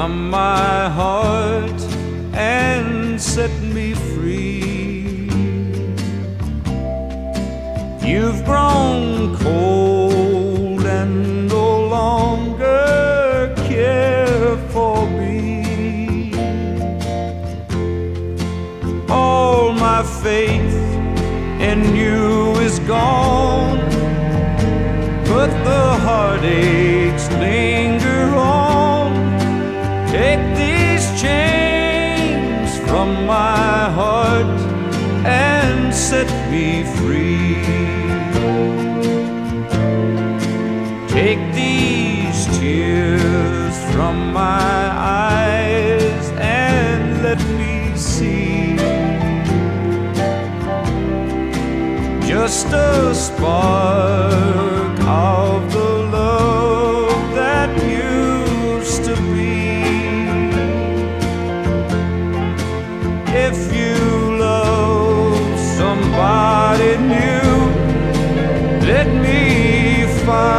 from my heart and set me free. You've grown cold and no longer care for me. All my faith in you is gone, but the heartaches linger on. Take these chains from my heart and set me free. Take these tears from my eyes and let me see just a spark of the love that used to be. If you love somebody new, let me find